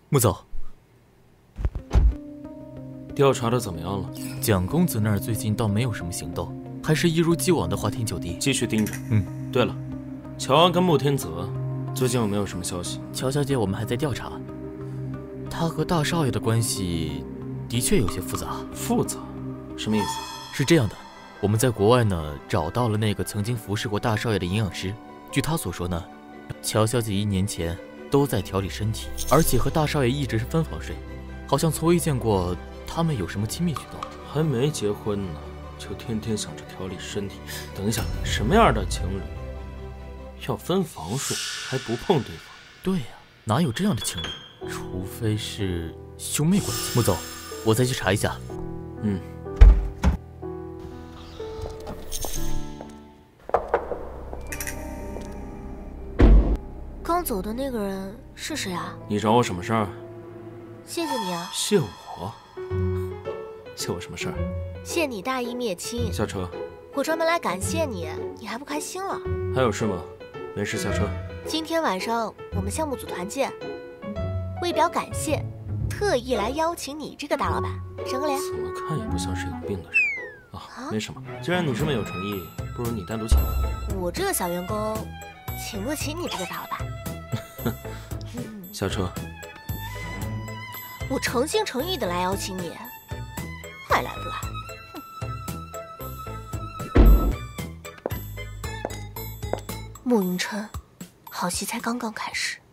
穆总， 调查的怎么样了？ 蒋公子那儿最近倒没有什么行动，还是一如既往的花天酒地。 继续盯着。 嗯。 对了，乔安跟穆天泽最近有没有什么消息？ 乔小姐，我们还在调查，她和大少爷的关系的确有些复杂。 复杂？什么意思？ 是这样的，我们在国外呢找到了那个曾经服侍过大少爷的营养师。据他所说呢，乔小姐1年前都在调理身体，而且和大少爷一直是分房睡，好像从未见过他们有什么亲密举动。 还没结婚呢，就天天想着调理身体。等一下，什么样的情侣要分房睡还不碰对方？ 对呀，哪有这样的情侣？除非是兄妹关系。穆总，我再去查一下。 刚走的那个人是谁啊？ 你找我什么事儿？ 谢谢你啊。 谢我？谢我什么事儿？ 谢你大义灭亲。 下车。 我专门来感谢你，你还不开心了？ 还有事吗？没事，下车。 今天晚上我们项目组团建，为表感谢，特意来邀请你这个大老板。整个脸。 怎么看也不像是有病的人啊！没什么，既然你这么有诚意，不如你单独请客。 我这个小员工，请不起你这个大老板。 下车。 我诚心诚意的来邀请你，爱来不来？慕云琛，好戏才刚刚开始。